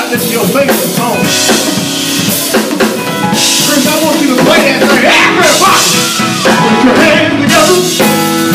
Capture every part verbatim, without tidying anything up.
This is your favorite song. Chris, I want you to play that thing. Everybody, put your hands together.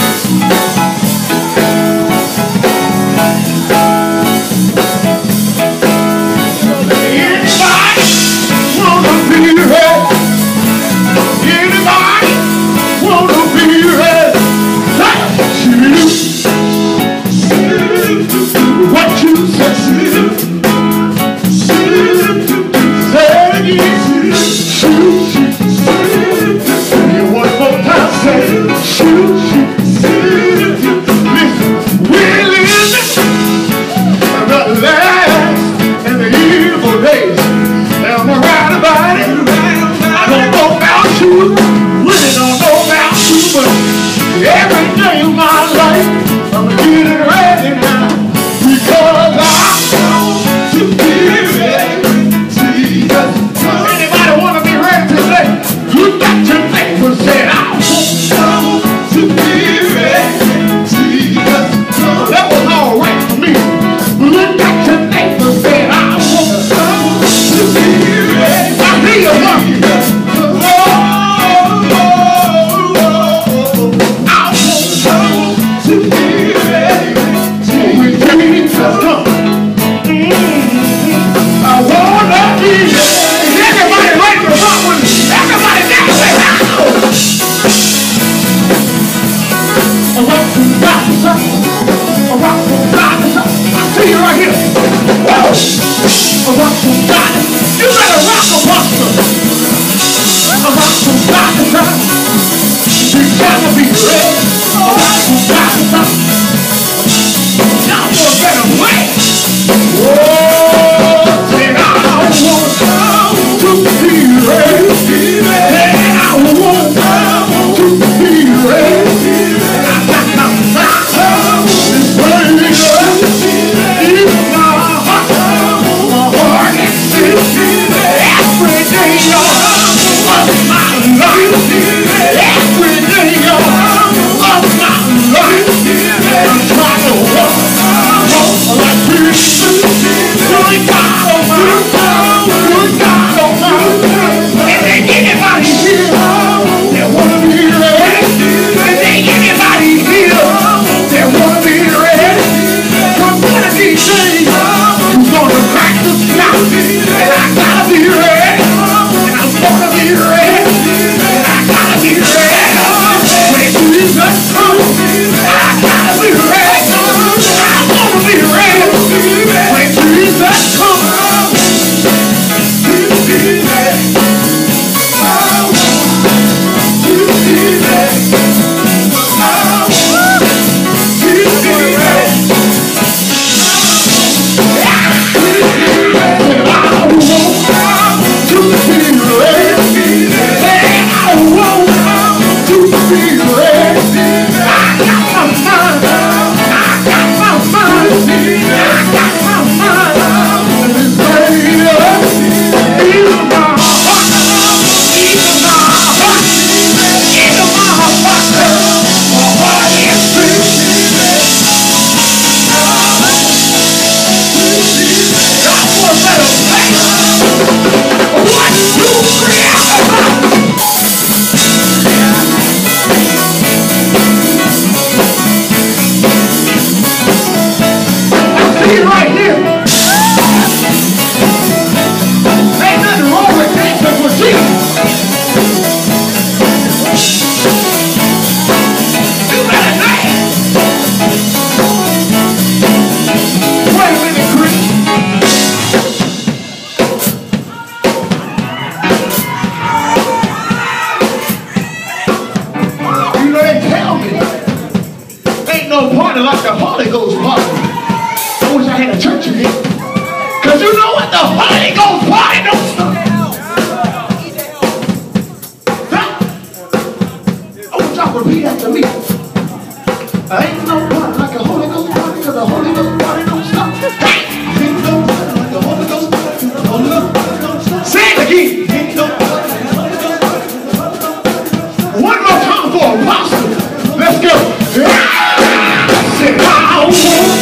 Like the Holy Ghost party. I wish I had a church in here. Cause you know what? The Holy Ghost party don't stop. I want y'all to repeat after me. Ain't no party like a Holy Ghost party, cause the Holy Ghost party don't stop. Hey! Ain't no party like the Holy Ghost party, cause the Holy Ghost party don't stop. Say it again. Ain't no party like the Holy Ghost party, cause the Holy Ghost party don't stop. One more time for Apostle. Let's go. Yeah! I want